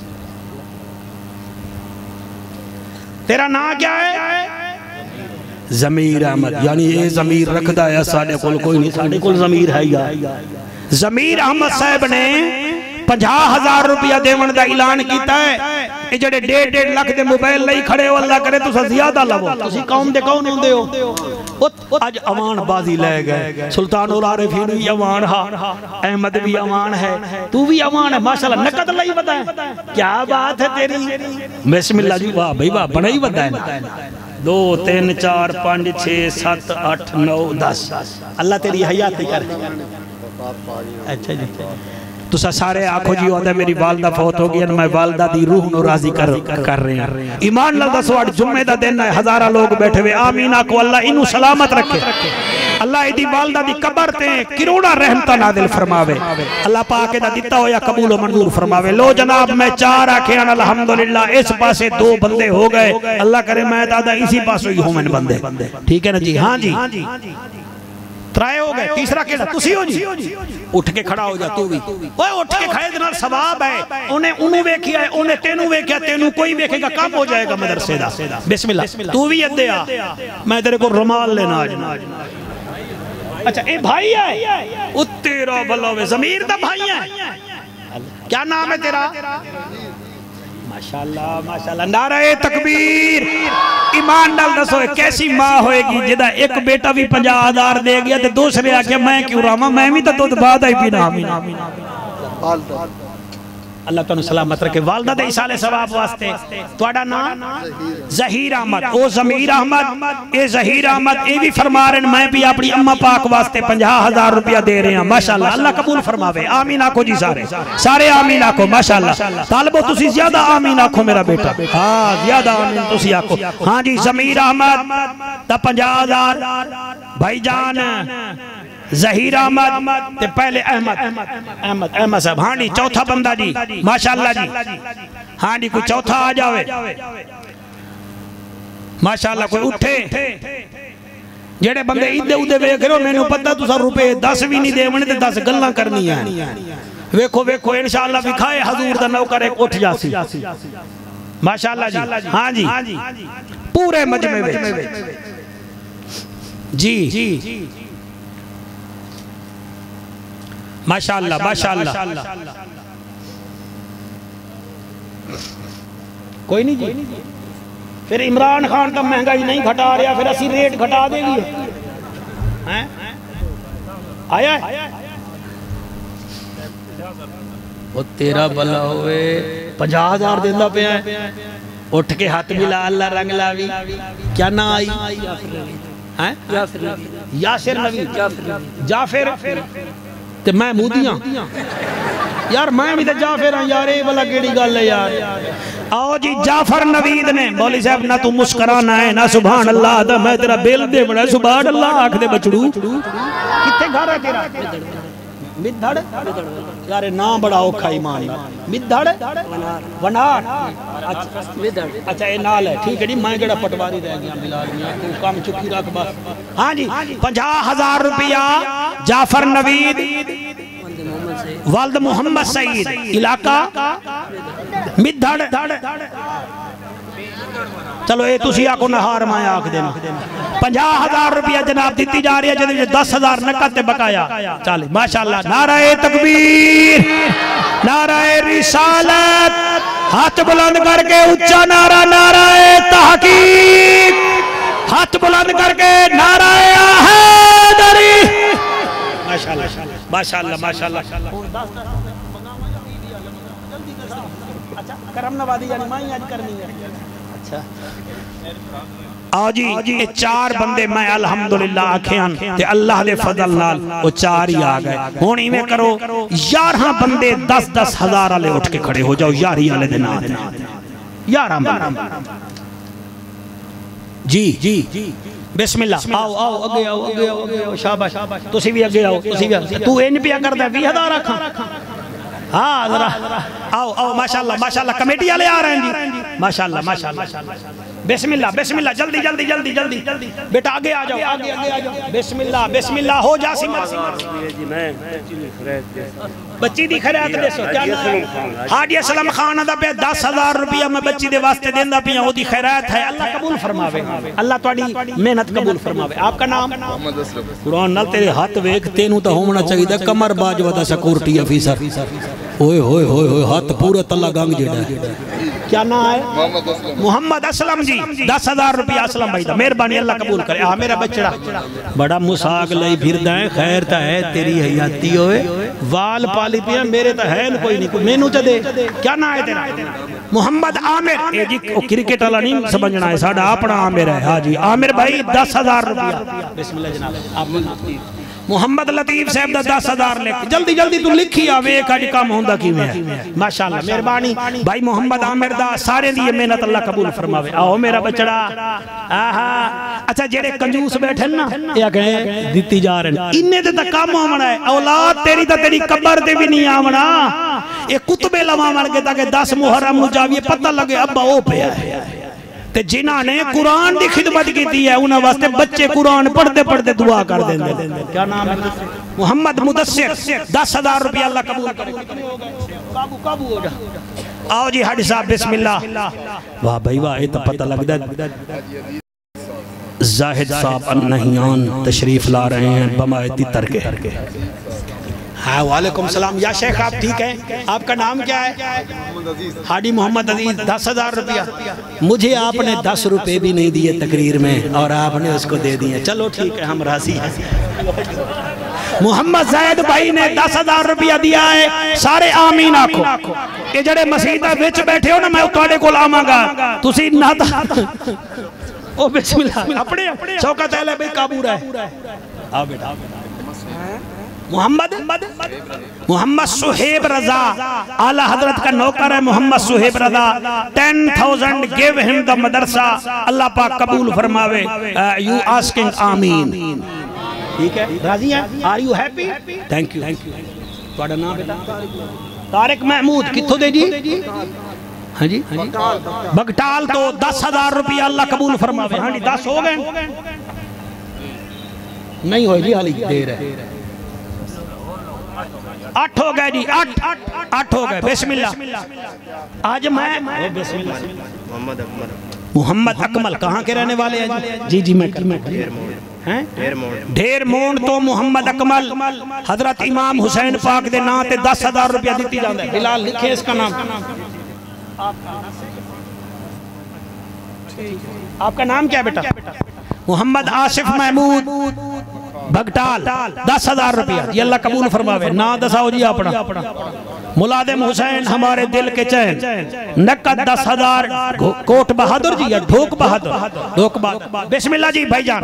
तेरा नाम क्या है? ज़मीर अहमद। यानी ये ज़मीर रखदा है साडे कोल कोई नहीं, साडे कोल ज़मीर है यार। ज़मीर अहमद साहब ने पचास हजार रुपया देवन का ऐलान किया है। ये जड़े डेढ़ डेढ़ लाख के मोबाइल नहीं खड़े हो, अल्लाह करे तुसा ज्यादा लवो। तुसी कौम दे कौन होंदे हो? अज अमान बाजी ले गए। सुल्तान उल आरिफीन भी अमान हा, अहमद भी अमान है, तू भी अमान है माशाल्लाह। नकद लई बता है, क्या बात है तेरी। बिस्मिल्लाह जी। वाह भाई वाह, बड़ा ही बता है। दो तीन चार पाँच छः सात आठ नौ दस। अल्लाह तेरी हयाती कर। अच्छा जी तुसा सारे आखो जी होता मेरी वालदा फौत हो गई, मैं वालदा दी रूह नु राजी कर कर रहे हैं। ईमान नाल दसो अज जुम्मे दा दिन है, हजारा लोग बैठे हुए। आमीन आखो अल्लाह इनु सलामत रखे। अल्लाह इदी वालदा दी कब्र ते करोड़ा रहमत नाज़िल फरमावे। अल्लाह पाक दा दिता होया कबूल व मंजूर फरमावे। लो जनाब मैं चार आखे अल्हम्दुलिल्लाह इस पासे दो बंदे हो गए। अल्लाह करे मैं दादा इसी पासों ही होवन बंदे। ठीक है ना जी। हां जी त्राए हो गए, तीसरा केड़ा तुसी हो जी। उठ के खड़ा हो जा तू भी। ओए उठ के खड़े दे नाल सवाब है। ओने उनु वेखिया है, ओने तेनू वेखिया, तेनू कोई वेखेगा कम हो जाएगा मदरसे दा। बिस्मिल्लाह। तू भी अद्दे आ, मैं तेरे को रुमाल लेना आज। अच्छा ए भाई है, ओ तेरा भला वे ज़मीर दा भाई है। क्या नाम है तेरा? माशाल्लाह माशाल्लाह। नारे तकबीर। ईमान नाल दसो कैसी मां होएगी जिदा एक बेटा भी पचास हजार दे गया ते दूसरे आके मैं क्यों रामा, मैं भी तो दूध बाद ही पीना। अल्लाह तुहानू सलामत रखे। वालदा दे इसाले सवाब वास्ते। तुहाडा नाम ज़हीर अहमद। ओ ज़मीर अहमद, ए ज़हीर अहमद ए भी फरमा रहे मैं भी अपनी अम्मा पाक वास्ते पचास हजार रुपया दे रहे हैं। माशाल्लाह अल्लाह कबूल फरमावे। आमीन आखो जी सारे सारे आमीन आखो माशाल्लाह। तालिबो तुसी ज्यादा आमीन आखो मेरा बेटा। हां ज्यादा आमीन तुसी आखो। हां जी ज़मीर अहमद दा पचास हजार भाईजान ज़हीर अहमद ते पहले अहमद अहमद अहमद साहब। हाँ जी चौथा बंदा जी माशाल्लाह जी। हाँ जी कोई चौथा आ जावे माशाल्लाह। कोई उठे जेड़े बंदे इधे उधे वेख रहे हो, मैनू पता तुसा रुपए दस भी नहीं देवने ते दस गल्लां करनियां। वेखो वेखो इंशाअल्लाह विखाए हजूर दा नौकर एक उठ जासी माशाल्लाह जी। हाँ जी पूरे मजमे में जी माशाअल्लाह माशाअल्लाह। कोई नहीं जी। फिर इमरान खान तो महंगाई नहीं घटा रहा, फिर असी रेट घटा देगी हैं? आया वो तेरा भला होवे पचास हजार देना पे। उठ के हाथ मिला अल्लाह रंग लावी। क्या ना आई हैं? यासिर नवी जाफिर ते मैं मुदियां यार, मैं भी तो जाफिर हां यार। ये वाला केड़ी गल है यार। आओ जी जाफर नवीद ने मौली साहब ना तू मुस्कुराना है ना सुभान अल्लाह दा, मैं तेरा बिल दे बड़ा सुभान अल्लाह आख दे बचड़ू। किथे घर है तेरा? मिद्धड़ यार ना बड़ा औखा ईमान मिद्धड़ वनार। अच्छा मिद्धड़ अच्छा ये नाल है ठीक है जी। मैं केड़ा पटवारी रह गया मिला तू काम चुकी रख बस। हाँ जी पचास हजार रुपया जाफर नवीद वालद मोहम्मद सईद इलाका मिद्धड़। चलो ये तुसी आको नहार मैं आख देना। पचास हजार रुपया जनाब दी जा रही है, जिहदे दस हजार नकद ते बकाया। चल माशाअल्लाह। नारे तकबीर नारे रिसालत। हाथ बुलंद करके ऊंचा नारा नारे तहकीक। हाथ बुलंद करके नाराए हैदरी। माशाअल्लाह माशाअल्लाह माशाअल्लाह। अच्छा करम नवादी यानी माई आज करनी है। अच्छा आओ जी ये चार बंदे मैं अल्हम्दुलिल्लाह आखियान ते अल्लाह दे फजल नाल वो चार ही आ गए। हुण इवें करो ग्यारह बंदे दस दस हजार वाले उठ के खड़े हो जाओ यारी वाले दे नाम ग्यारह जी जी बिस्मिल्लाह। आओ आओ अगे आओ अगे आओ अगे आओ शाबाश तुसी भी अगे आओ तुसी भी तू इंज पिया करदा बीस हजार रखा। हाँ जरा आओ आओ माशाल्लाह माशाल्लाह कमेटी वाले आ रहे हैं जी माशाल्लाह माशाल्लाह। बिस्मिल्लाह बिस्मिल्लाह जल्दी जल्दी जल्दी जल्दी बेटा आगे आ जाओ आगे आगे आ जाओ। बिस्मिल्लाह बिस्मिल्लाह हो जा सिमर बच्ची दी खैरात दसो क्या नाम है? हाजी असलम खान दा पे दस हजार रुपया मैं बच्ची दे वास्ते देंदा पिया ओदी खैरात है। अल्लाह कबूल फरमावे अल्लाह तुहाडी मेहनत कबूल फरमावे। आपका नाम? मोहम्मद असलम। कुरान नाल तेरे हाथ वेख तेनू तो होना चाहिए कमर बाजवा दा सिक्योरिटी ऑफिसर। ओए होए होए होए हाथ पूरा तल्ला गंग जेड़ा है। क्या नाम है? मोहम्मद असलम। मोहम्मद असलम जी दस हजार रुपया असलम भाई दा मेहरबानी अल्लाह कबूल करे। आ मेरा बच्चा बड़ा मुसाग लई फिरदा है खैर ता है तेरी हयाती होए वाल पाली पिया मेरे तो है कोई नहीं मेनू च दे। क्या नाम है तेरा? मोहम्मद आमिर। ए जी क्रिकेट वाला नहीं समझना है साडा अपना आमिर है। हाँ जी आमिर भाई दस हजार रुपया। बिस्मिल्लाह जनाब। मोहम्मद लतीफ साहब दा दस हजार लिख जल्दी जल्दी तू लिखी आ वेख अज काम होंदा किवें है। माशाअल्लाह मेहरबानी भाई मोहम्मद आमिर दा सारे दी मेहनत अल्लाह कबूल फरमावे। आओ मेरा बचड़ा आहा। अच्छा जेड़े कंजूस बैठे ना ये कहे दित्ती जा रहे इन्ने ते तक काम आवना है औलाद तेरी ता तेरी कब्र ते भी नहीं आवना। ये कुतबे लवावन के ताकि दस मुहर्रम नु जाविए पता लगे अब्बा ओ पिया है। ते जिन्हां ने कुरान की खिदमत की है उन्हां वास्ते बच्चे कुरान पढ़ते पढ़ते दुआ कर देंगे। क्या नाम है? मोहम्मद मुदस्सिर दस हजार रुपया अल्लाह कबूल करे। काबू काबू हो जा। आओ जी हाजी साहब बिस्मिल्लाह। वाह भाई वाह ये तो पता लगता जाहिद साहब अन्नहियान तशरीफ ला रहे हैं बमायती तरके। हाँ वालेकुम सलाम या शेख आप ठीक हैं? आपका नाम क्या है? हाजी मोहम्मद अजीज दस हजार रुपया। मुझे आपने दस रुपए भी नहीं दिए तकरीर में और आपने उसको दे दिए। चलो ठीक है हम राजी हैं। मोहम्मद जायद भाई ने दस हजार रुपया दिया है। सारे आमीन आखो। ये जड़े मसीदा विच बैठे हो ना मैं तुहाडे कोल आवांगा तुसी ना ओ बिस्मिल्लाह अपने शौकत है भाई काबू रहे। आओ बेटा मोहम्मद मोहम्मद सुहेब रजा आला हजरत का नौकर है। Mohammad Suhaib Raza ten thousand give him the madrasa Allah पाक कबूल फरमावे। यू आस्किंग आमीन। ठीक है राजी हैं? Are you happy? Thank you thank you. ਤੁਹਾਡਾ नाम बेटा? तारिक महमूद कित्थों दे जी? हाँ जी बगटाल तो दस हजार रुपया अल्लाह कबूल फरमावे। हाँ जी दस हो गए नहीं हो जी हाली देर है। आठ हो गए जी आठ आठ हो गए। बिस्मिल्लाह। आज मैं मोहम्मद अकमल मोहम्मद अकमल कहाँ के रहने वाले हैं जी? जी मैं ढेर मोन तो मोहम्मद अकमल हजरत इमाम हुसैन पाक दे नाम ते दस हजार रुपया दी जाता है। बिलाल लिखे इसका नाम। आपका नाम क्या है बेटा? मोहम्मद आसिफ महमूद भगटाल दस हजार रुपया ये अल्लाह कबूल फरमावे। ना दसाओ जी अपना। मुलाजिम हुसैन हमारे दिल के चैन नकद दस हजार। कोट बहादुर जी या ढोक बहादुर? ढोक बहादुर। बिस्मिल्लाह जी भाईजान।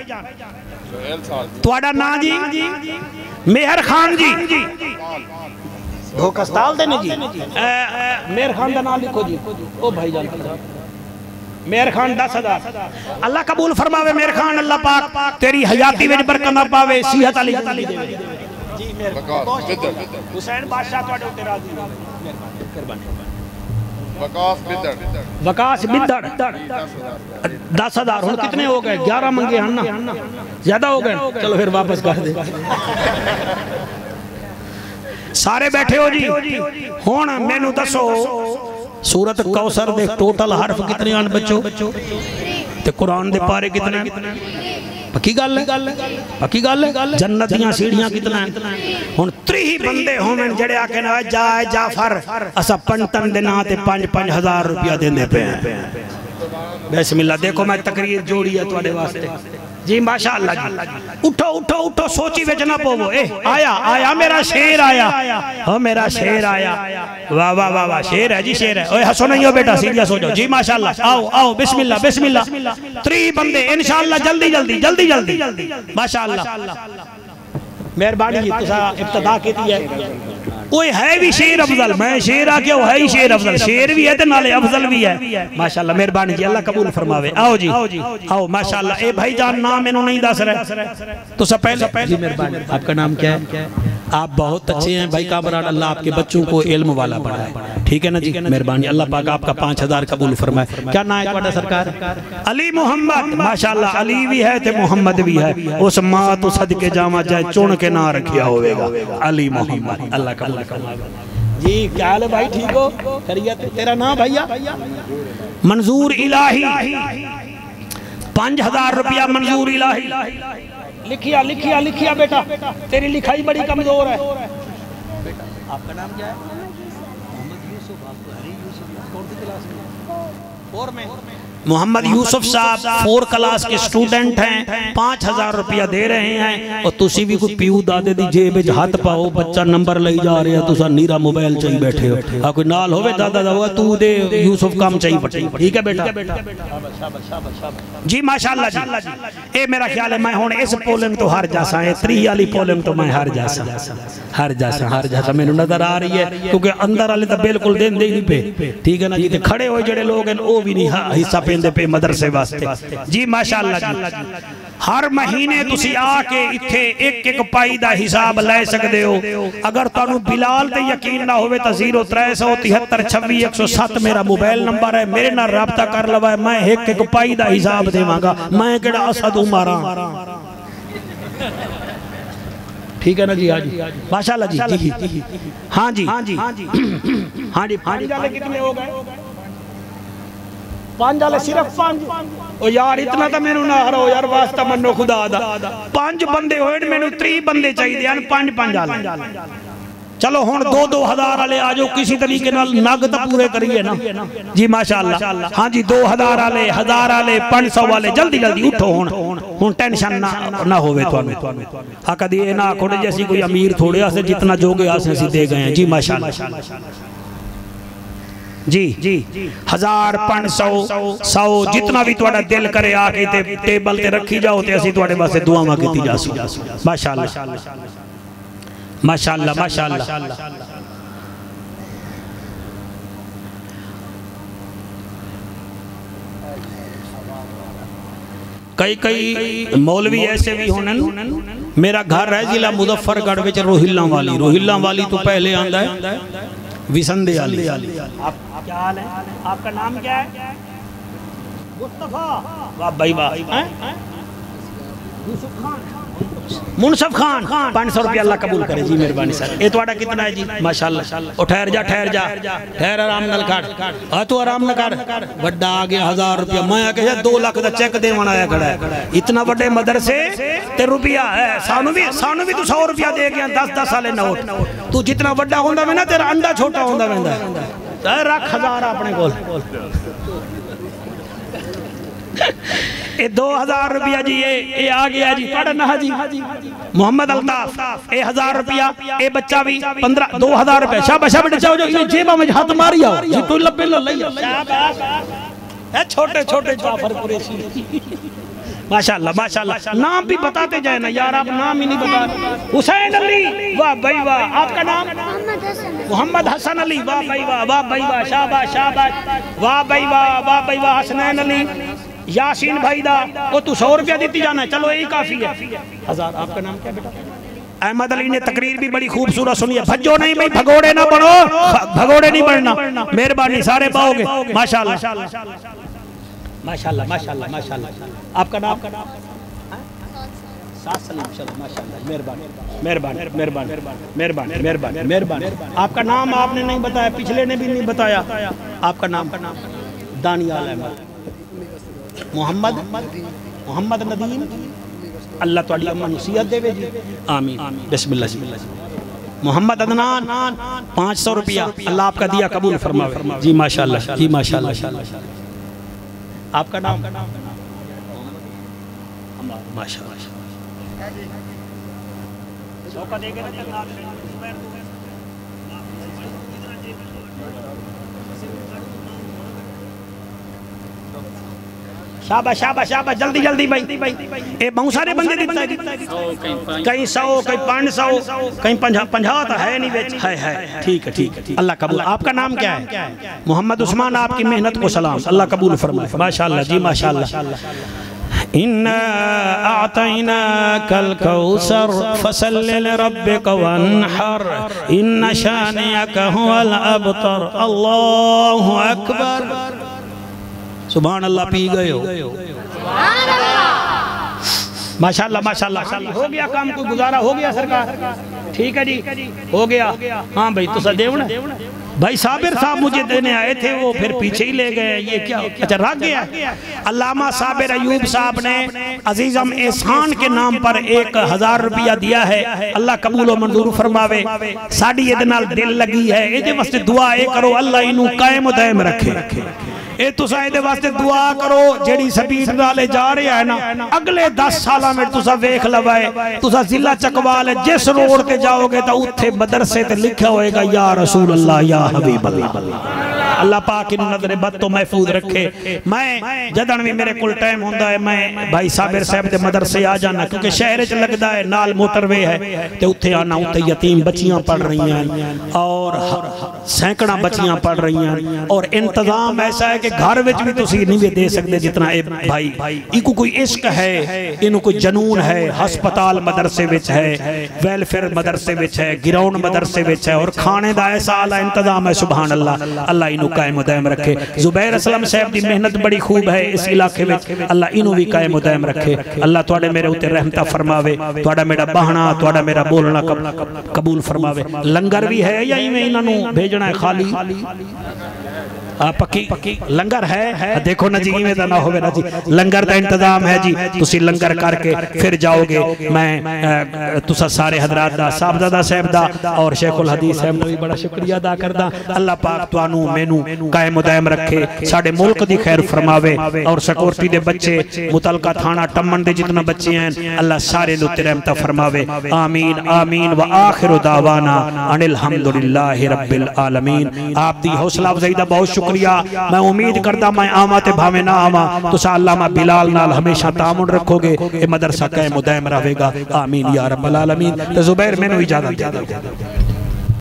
तुहाडा नाम जी? मेहर खान जी। ढोक अस्ताल देने जी। मेहर खान का नाम लिखो जी। ओ भाईजान मेहर खान दस हजार अल्लाह कबूल फरमावे। मेहर खान अल्लाह पाक तेरी हयाती विच बरकत पावे सेहत वाली जिंदगी देवे जी। मेहर हुसैन बादशाह तुहाडे उत्ते राजी मेहरबानी। वकास बिदड़ वकास बिदड़ दस हजार हुण कितने हो गए? ग्यारह मंगे हैं ना ज्यादा हो गए। चलो फिर वापस कर दे। सारे बैठे हो जी। हुण मैनू दसो सूरत कौसर दे टोटल हरफ कितने आन बच्चों? ते कुरान दे पारे कितने? पक्की गल है पक्की गल है। जन्नत दियां सीढ़ियां कितना? हुण त्रीह बंदे होवन जड़े आके ना जा जाफर असा पंटन दे नां ते पांच पांच हजार रुपया देंदे पे हैं। बिस्मिल्लाह। देखो मैं तकरीर जोड़ी है तुम्हारे वास्ते जी माशाअल्लाह जी। उठो उठो उठो सोची विच ना पोवो। ए आया आया मेरा शेर आया हो मेरा शेर आया। वाह वाह वाह वाह शेर है जी शेर है। ओए हंसो नहीं हो बेटा सीरियस हो जाओ जी माशाअल्लाह। आओ आओ बिस्मिल्लाह बिस्मिल्लाह। त्री बंदे इंशाअल्लाह जल्दी जल्दी जल्दी जल्दी माशाअल्लाह। मेहरबानी जी तुसा इब्तिदा कीती है। ओए है भी शेर अफजल मैं शेर आ क्यों है ही शेर अफजल शेर भी है ते नाले अफजल भी है माशाअल्लाह। मेहरबानी जी अल्लाह कबूल फरमावे। आओ जी आओ माशाअल्लाह। ए भाईजान नाम मैंने नहीं दस रहे तो सब पहले जी मेहरबानी। आपका नाम क्या है? आप बहुत अच्छे हैं भाई कामरान। अल्लाह आपके बच्चों को इल्म वाला बनाए ठीक है ना जी मेहरबानी। अल्लाह पाक आपका पाँच हजार कबूल फरमाए। क्या नाम है तुम्हारा सरकार? अली मोहम्मद माशाअल्लाह। अली भी है ते मोहम्मद भी है। उस माँ तो सदके जावा जाए चुन के ना रखिया होगा अली मोहम्मद। अल्लाह का जी क्या हाल है भाई ठीक हो खैरियत? तेरा नाम भैया? मंजूर इलाही पांच हजार रुपया मंजूर इलाही। लिखिया लिखिया लिखिया बेटा तेरी लिखाई बड़ी कमजोर है। आपका नाम क्या है? मोहम्मद यूसुफ। आपको हरी यूसुफ कौन सी क्लास में? और में मोहम्मद यूसुफ साहब फोर क्लास के स्टूडेंट हैं। पाँच हजार रुपया दे रहे हैं और तुसी भी कोई पीऊ दादे दी जेब च हाथ पाओ बच्चा नंबर ले जा रहे हो तुसा नीरा मोबाइल चाहिए बैठे हो। हाँ कोई नाल होवे दादा दा तू दे यूसुफ काम चाहिए बटे ठीक है बेटा जी माशाअल्लाह जी। ए मेरा ख्याल है मैं हुण इस पोलम तो हार जासा है त्री वाली पोलम तो मैं हार जासा हार जासा हार जासा मैनू नजर आ रही है क्योंकि अंदर वाले तो बिल्कुल देंदे ही नहीं पे ठीक है ना जी। खड़े हुए जेडे लोग हैं वो भी नहीं हिस्सा पेंदे पे मदरसे वास्ते जी माशाअल्लाह जी। हर महीने तुसी आके इत्थे एक एक पाई दा हिसाब ले सकदे हो। अगर तुहानू बिलाल ते यकीन ना होवे तो जीरो त्रै सौ तिहत्तर छब्बी एक सौ सत्त मेरा मोबाइल नंबर है। मेरे नाल राबता कर लवा मैं एक एक पाई दा हिसाब देवांगा। मैं केड़ा असद उमारा ठीक है ना जी। हाँ जी माशाअल्लाह जी जी हाँ जी हाँ जी हाँ जी हाँ जी। कितने हो गए? पांच वाले सिर्फ पांच। ओ यार इतना तो मेनू ना हरो यार वास्ता मनो खुदा दा। पांच बंदे होए मेनू त्री बंदे चाहिए हैं पांच पांच वाले। चलो हुण दो दो हजार वाले आ जाओ किसी तरीके नाल नग तो पूरे करिए ना जी माशाअल्लाह। हाँ जी दो हजार वाले हजार वाले पांच सौ वाले जल्दी जल्दी उठो हुण हुण टेंशन ना ना होवे तुहानू। हाँ कदी ये ना आखो जैसी कोई अमीर थोड़े आसे जितना जोगे आसे असीं दे गए हैं जी माशाअल्लाह जी जी। हजार पांच सौ सौ जितना भी तुहाडा दिल करे आके ते टेबल ते रखी जाओ ते असीं तुहाडे वास्ते दुआवां कीती जासू माशाअल्लाह माशाअल्लाह माशाअल्लाह। कई कई मौलवी ऐसे भी होने। मेरा घर है जिला मुजफ्फरगढ़ विच रोहिल्ला वाली। रोहिल्ला वाली तो पहले आंदा है विसंदे वाली। आप क्या हाल है? आपका नाम क्या है? मुस्तफा। वाह भाई वाह। यूसुफ खान मुनसफ खान पाँच सौ रुपया अल्लाह कबूल करे जी मेहरबानी सर। ये तुम्हारा कितना है जी माशाअल्लाह। ओ ठहर जा ठहर जा ठहर आराम नाल कर। हाँ तू आराम न कर बड़ा आ गया हजार रुपया। मैं आके दो लाख का चेक देवन आया खड़ा है। इतना बड़े मदरसे ते रुपया है सानू भी सानू भी तू सौ रुपया दे गया दस दस वाले नोट। तू जितना बड़ा होंदा वे ना तेरा अंडा छोटा होंदा वेंदा। रख हजार अपने कोल। ए दो हजार रुपया जी ये ये आ गया जी पढ़ना जी मोहम्मद अल्ताफ। ए हजार रुपया ए बच्चा भी पंद्रह दो हजार रुपया शाबाश शाबाश जाओ जो जेबा में हाथ मारिया जी तू लब्बे लो लई शाबाश। ए छोटे छोटे जाफर कुरैशी माशाअल्लाह माशाअल्लाह। नाम भी बताते जाए ना यार आप नाम ही नहीं बता। हुसैन अली वाह भाई वाह। आपका नाम? मोहम्मद हसन अली। वाह भाई वाह वाह भाई वाह शाबाश शाबाश वाह भाई वाह वाह भाई वाह। हसनैन अली यासीन भाई दा वो तू सौ रुपया देती जाना। चलो यही काफी है हजार। आपका नाम क्या बेटा? अहमद अली ने तकरीर भी बड़ी खूबसूरत सुनी है। भज्जो नहीं भाई भगोड़े ना बनो भगोड़े नहीं बनना मेहरबानी सारे पाओगे माशाअल्लाह माशाअल्लाह माशाअल्लाह माशाअल्लाह। आपका नाम? मेहरबानी मेहरबानी मेहरबानी मेहरबानी मेहरबानी मेहरबानी। आपका नाम आपने नहीं बताया पिछले ने भी नहीं बताया। आपका नाम? दानियाल अहमद मोहम्मद मोहम्मद नदीम। अल्लाह तुहाडी अम्मा नूं सेहत देवे जी आमीन बिस्मिल्लाह जी। मोहम्मद अदनान पाँच सौ रुपया अल्लाह आपका दिया कबूल फरमावे जी माशाअल्लाह जी माशाअल्लाह। आपका नाम? माशाअल्लाह। शाबाश शाबाश शाबाश, जल्दी जल्दी भाई। ए बहुत सारे बंदे दिता है, कहीं सौ कहीं पाँच सौ कहीं पंजा पंजा तो है नहीं बेच है है। ठीक है ठीक है, अल्लाह कबूल। आपका नाम क्या है? मोहम्मद उस्मान। आपकी मेहनत को सलाम, अल्लाह कबूल फरमाए। माशाअल्लाह जी माशाअल्लाह। इन्ना आतैनाकल कौसर फसल्लि लिरब्बिका वन्हर इन्न शानिअका हुवल अबतर। अल्लाहु अकबर। सुभान अल्लाह। पी गए हो? माशाअल्लाह माशाअल्लाह। हो गया काम, कोई गुजारा हो गया सरकार? ठीक है जी, हो गया। हाँ भाई तो सदेव ना भाई साबिर साहब मुझे देने आए थे, वो फिर पीछे ही ले गए। ये क्या? अच्छा रख गया। अल्लामा साबिर अयूब साहब ने अजीजम एहसान के नाम पर एक हजार रुपया दिया है। अल्लाह कबूल व मंजूर फरमावे। साड़ी ये नाल दिल लगी है, ये वास्ते दुआ ए करो अल्लाह इनू कायम दायम रखे। ए तुसा इहदे वास्ते दुआ करो, जेड़ी स्पीड नाले जा रहा है ना, अगले दस साल में तुसा वेख लवाए, तुसा जिला चकवाल जिस रोड ते जाओगे तो उत्थे मदरसे ते लिखा होएगा या रसूल अल्लाह या हबीब अल्लाह। अल्लाह पाक इन्हू नजर बद तो महफूज रखे। मैं जदन भी मेरे कोल टाइम होंदा है मैं भाई साबिर साहब दे मदरसे आ जाना, क्योंकि शहर च लगदा है, नाल मोटरवे है, ते उत्थे आना। उत्थे यतीम बच्चियां पढ़ रही हैं और सैकड़ा बच्चियां पढ़ रही हैं, और इंतजाम ऐसा है कि घर विच भी तुसी नहीं दे सकते जितना ए भाई। इको कोई इश्क है, इनु कोई जनून है। हस्पताल मदरसे विच है, वेलफेयर मदरसे विच है, गिराउंड मदरसे विच है, और खाने दा ऐसा आला इंतजाम है। सुभान अल्लाह। अल्लाह इनु कायम दायम रखे। जुबैर असलम साहब की मेहनत बड़ी खूब है इस इलाके में, अल्लाह इनु भी कायम दायम रखे। अल्लाह तुहाडे मेरे उत्ते रहमत फरमावे, तुहाडा मेरा बहना, तुहाडा मेरा बोलना कबूल फरमावे। लंगर भी है या इवें इन्हां नूं भेजना है खाली? आ, पक्की पक्की लंगर है, है। देखो ना जी, इवें दा ना होवे ना जी, लंगर का इंतजाम है जी। तुसी लंगर करके फिर जाओगे। मैं तुसा सारे हजरात दा, साहबजादा साहब दा और शेखुल हदीस साहब ने भी बड़ा शुक्रिया अदा करदा। अल्लाह पाक तुहानू मैनू कायम दायम रखे, साडे मुल्क दी खैर फरमावे, और सिक्योरिटी दे बच्चे मुतलका थाना टम्मन दे जितना बच्चे हैं अल्लाह सारे दे उत्ते रहमत फरमावे। आमीन आमीन। व आखिरु दावाना अनिल हम्दुलिल्लाहि रब्बिल आलमीन। आप दी हौसला अफजाई दा बहुत शुक्रिया। मैं उम्मीद करदा मैं आवा ते भावे ना आवा, तुसा अल्लामा बिलाल नाल हमेशा तामुन रखोगे, ये मदरसा कायम दायम रहेगा। आमीन या रब्बल आलमीन। ते जुबैर मैनू इजाजत दे दो।